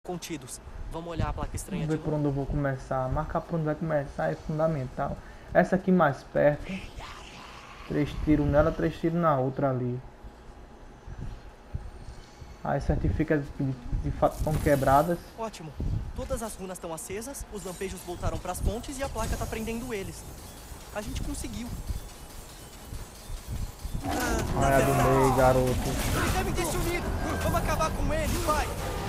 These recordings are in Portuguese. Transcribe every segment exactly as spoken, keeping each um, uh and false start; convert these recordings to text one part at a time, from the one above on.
contidos. Vamos olhar a placa estranha Vamos de ver por onde eu vou começar. Marcar por onde vai começar é fundamental. Essa aqui mais perto. Três tiros nela, três tiros na outra ali. Aí certifica de, de fato estão quebradas. Ótimo. Todas as runas estão acesas, os lampejos voltaram para as fontes e a placa tá prendendo eles. A gente conseguiu. Ah, Ai, a do meio, garoto. eles devem ter sumido. Vamos acabar com eles, vai.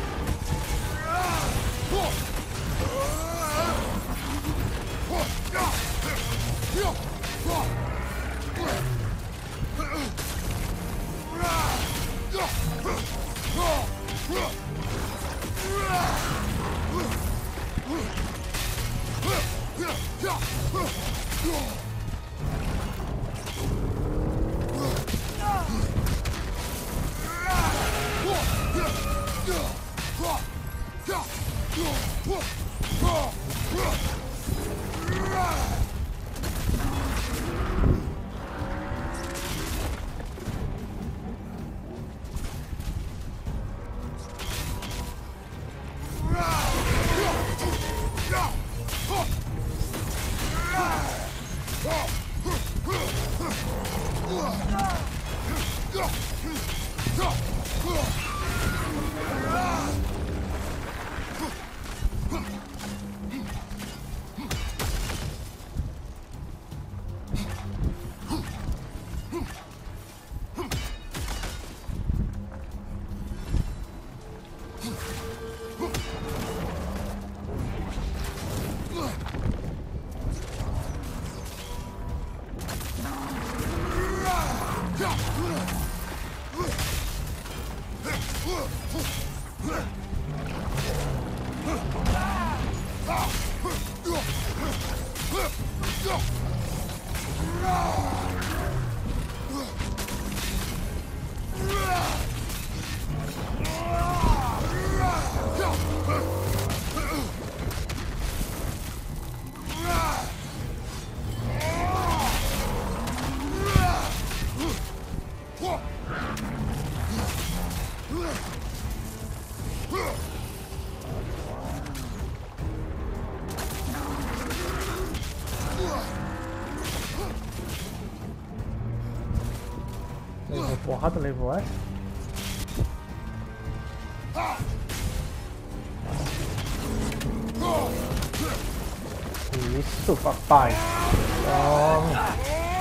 Levou porrada, levou essa. Isso, papai. Toma.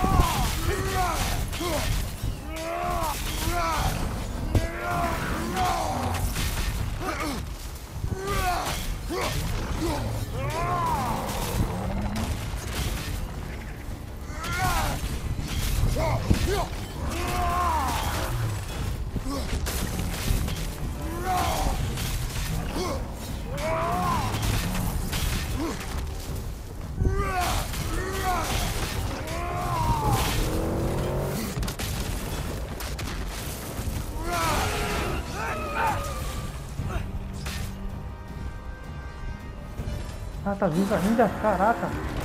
Ah, tá vindo ainda, caraca.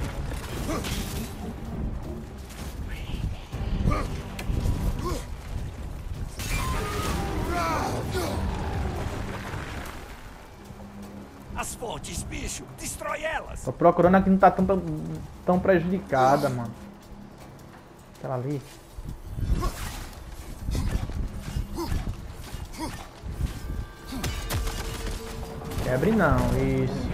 As fontes, bicho! Destrói elas! Tô procurando aqui, não tá tão, tão prejudicada, mano. Aquela ali. Quebre não, isso.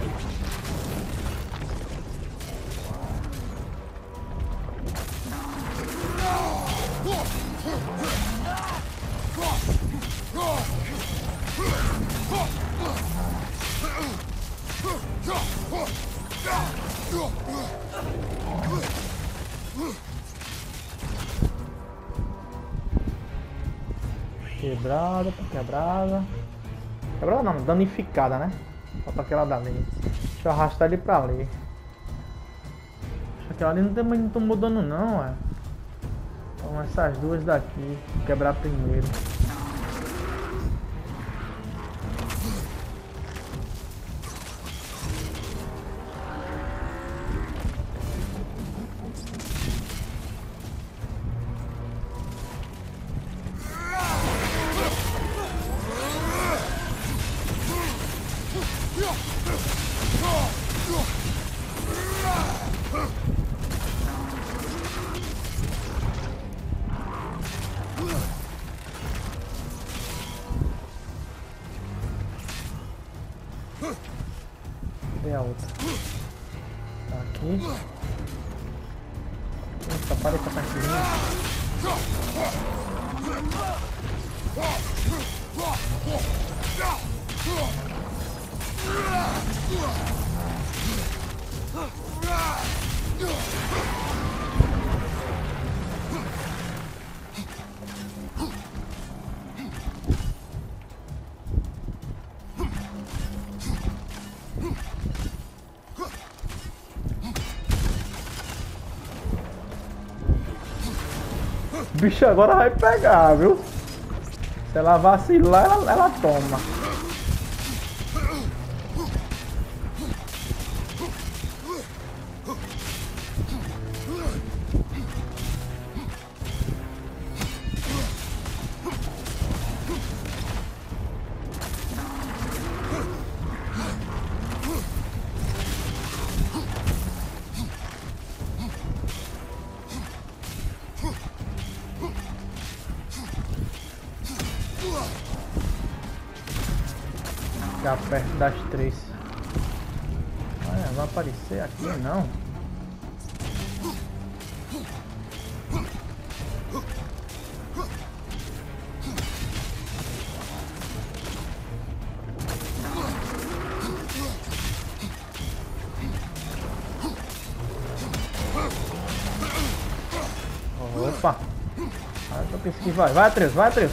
Quebrada, tá quebrada. Quebrada não, danificada, né? Falta aquela dali. Deixa eu arrastar ele pra ali. Aquela ali não, tem, não tomou dano não, ué. Então essas duas daqui. Vou quebrar primeiro. Cadê a outra? Tá aqui. Eita, para essa partidinha. Bicho agora vai pegar, viu? Se ela vacilar, ela, ela toma. Ficar perto das três. Olha, vai aparecer aqui não. Opa! Ah, eu pensei que vai. Vai, Atreus, vai, Atreus.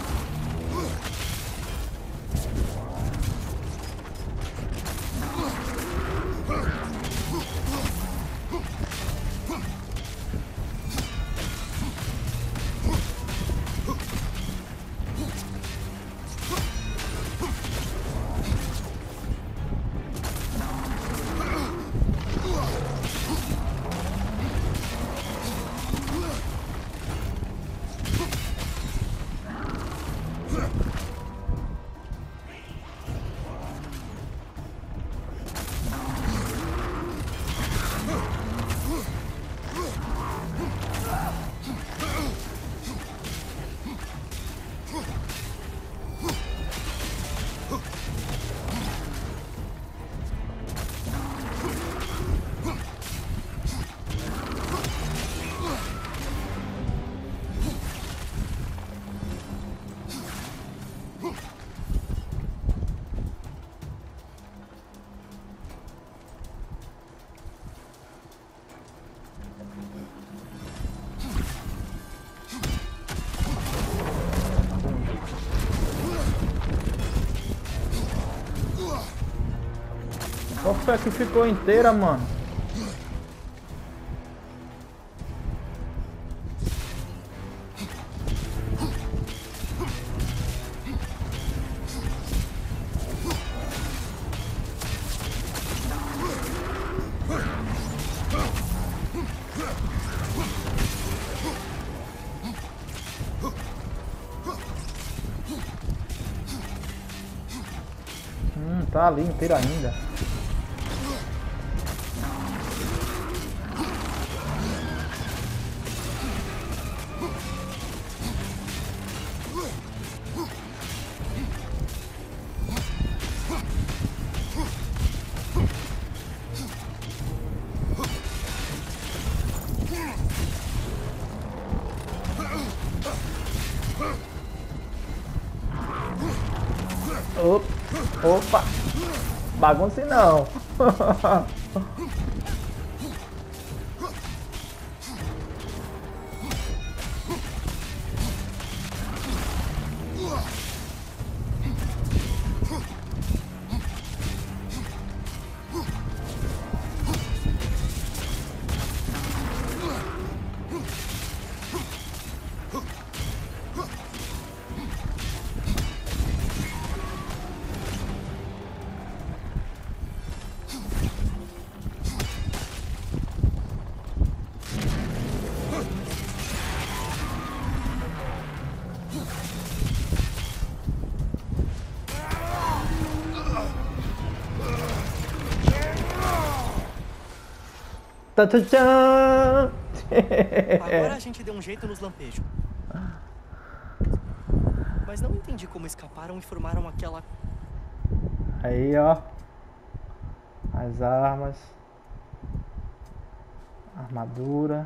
Qual foi a que ficou inteira, mano? Hum, tá ali inteira ainda. Opa! Bagunce não! Tã, tã, tã. Agora a gente deu um jeito nos lampejos. Mas não entendi como escaparam e formaram aquela... Aí, ó. As armas. Armadura.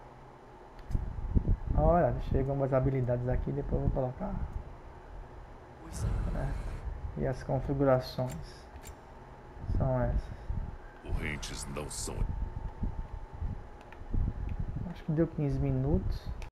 Olha, chegam umas habilidades aqui, depois eu vou colocar. Pois é. Né? E as configurações são essas. Correntes não são. Acho que deu quinze minutos.